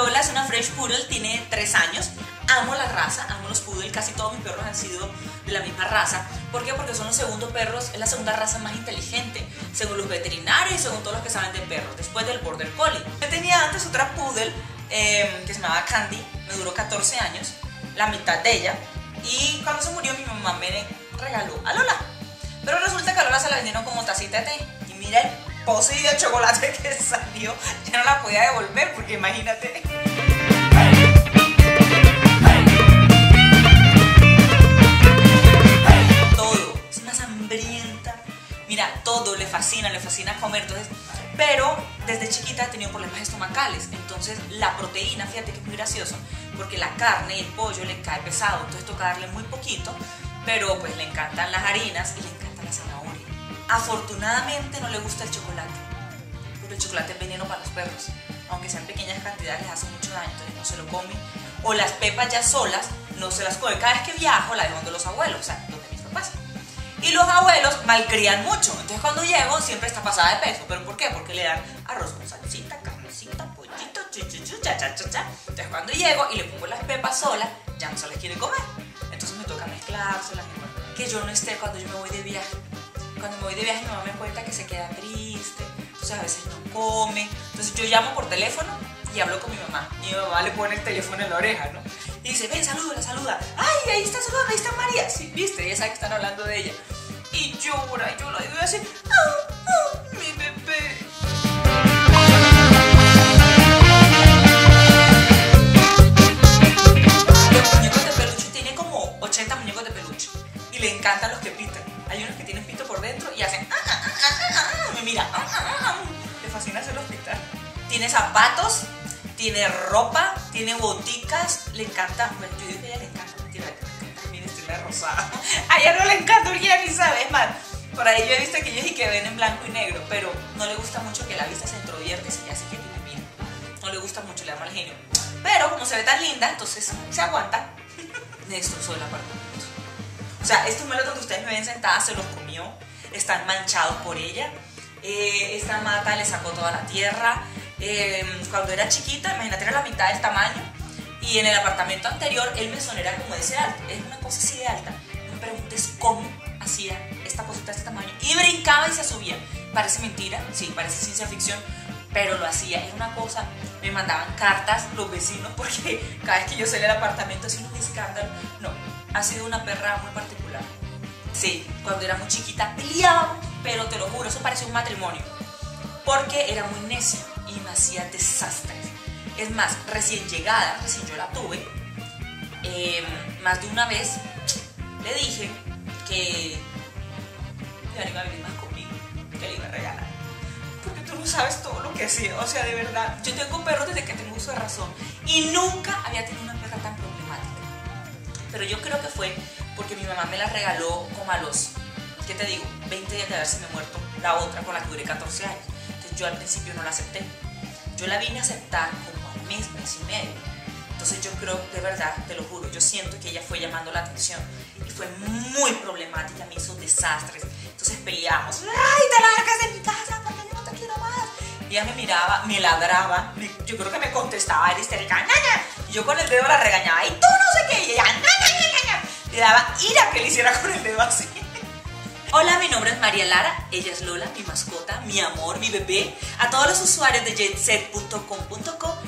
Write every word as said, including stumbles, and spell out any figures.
Lola es una French Poodle, tiene tres años. Amo la raza, amo los Poodle, casi todos mis perros han sido de la misma raza. ¿Por qué? Porque son los segundos perros, es la segunda raza más inteligente, según los veterinarios y según todos los que saben de perros, después del Border Collie. Yo tenía antes otra Poodle eh, que se llamaba Candy, me duró catorce años, la mitad de ella. Y cuando se murió mi mamá me regaló a Lola. Pero resulta que a Lola se la vendieron como tacita de té. Y mira el pozo de chocolate que salió, ya no la podía devolver porque imagínate. Todo, es una hambrienta. Mira, todo le fascina, le fascina comer. Entonces, pero desde chiquita ha tenido problemas estomacales. Entonces la proteína, fíjate que es muy gracioso, porque la carne y el pollo le cae pesado. Entonces toca darle muy poquito, pero pues le encantan las harinas y le encanta la zanahoria. Afortunadamente no le gusta el chocolate, porque el chocolate es veneno para los perros. Aunque sean pequeñas cantidades, les hace mucho daño, entonces no se lo come. O las pepas ya solas, no se las come. Cada vez que viajo la dejo donde los abuelos, o sea, donde mis papás. Y los abuelos malcrían mucho, entonces cuando llego siempre está pasada de peso. ¿Pero por qué? Porque le dan arroz con salsita, carnecita, pollito, chuchuchu, cha, cha, cha, cha. Entonces cuando llego y le pongo las pepas solas, ya no se las quiere comer. Entonces me toca mezclárselas. Que yo no esté cuando yo me voy de viaje. Cuando me voy de viaje mi mamá me cuenta que se queda triste, entonces a veces no come. Entonces yo llamo por teléfono y hablo con mi mamá. Y mi mamá le pone el teléfono en la oreja, ¿no? Y dice, ven, salúdala, saluda. Ay, ahí está saludando, ahí está María. Sí, viste, ella sabe que están hablando de ella. Y llora, y yo la digo así, ah, ah, mi bebé. Los muñecos de peluche, tiene como ochenta muñecos de peluche. Y le encantan los que pitan. Hay unos que tienen pito por dentro y hacen, ah, ah, ah, ah, ah, me mira, ah, ah, ah. Le fascina hacerlos pitar. Tiene zapatos, tiene ropa, tiene boticas, le encanta, bueno, yo digo que a ella le encanta, mentira, le encanta mi vestida rosada. A ella no le encanta porque ella ni sabe, es más, por ahí yo he visto que ellos y que ven en blanco y negro, pero no le gusta mucho que la vista se entrovierte, si ya sé que tiene miedo. No le gusta mucho, le da mal genio. Pero como se ve tan linda, entonces se aguanta. Me destrozó el apartamento. O sea, estos muebles donde ustedes me ven sentada se los comió, están manchados por ella. Eh, esta mata le sacó toda la tierra. Eh, cuando era chiquita, imagínate, era la mitad del tamaño. Y en el apartamento anterior, el mesón era como de ese alto, es una cosa así de alta. No me preguntes cómo hacía esta cosita de este tamaño. Y brincaba y se subía. Parece mentira, sí, parece ciencia ficción, pero lo hacía. Es una cosa, me mandaban cartas los vecinos porque cada vez que yo salía del apartamento hacía un escándalo. No, ha sido una perra muy particular. Sí, cuando era muy chiquita peleábamos, pero te lo juro, eso parecía un matrimonio. Porque era muy necia y me hacía desastres. Es más, recién llegada, recién yo la tuve, eh, más de una vez le dije que ya no iba a venir más conmigo, que le iba a regalar. Porque tú no sabes todo lo que hacía, o sea, de verdad. Yo tengo perros desde que tengo uso de razón y nunca había tenido una perra tan problemática. Pero yo creo que fue porque mi mamá me la regaló como a los, ¿qué te digo? veinte días de haberse me muerto la otra con la que duré catorce años. Entonces yo al principio no la acepté. Yo la vine a aceptar como al mes, mes y medio. Entonces yo creo, de verdad, te lo juro, yo siento que ella fue llamando la atención y fue muy problemática, me hizo desastres. Entonces peleamos, ¡ay, te largas de mi casa porque yo no te quiero más! Y ella me miraba, me ladraba, me, yo creo que me contestaba, era histérica, ¡ñaña! Y yo con el dedo la regañaba, y tú no sé qué, y ella, ¡ñaña! Le daba ira que le hiciera con el dedo así. Hola, mi nombre es María Lara, ella es Lola, mi mascota, mi amor, mi bebé. A todos los usuarios de jet set punto com punto co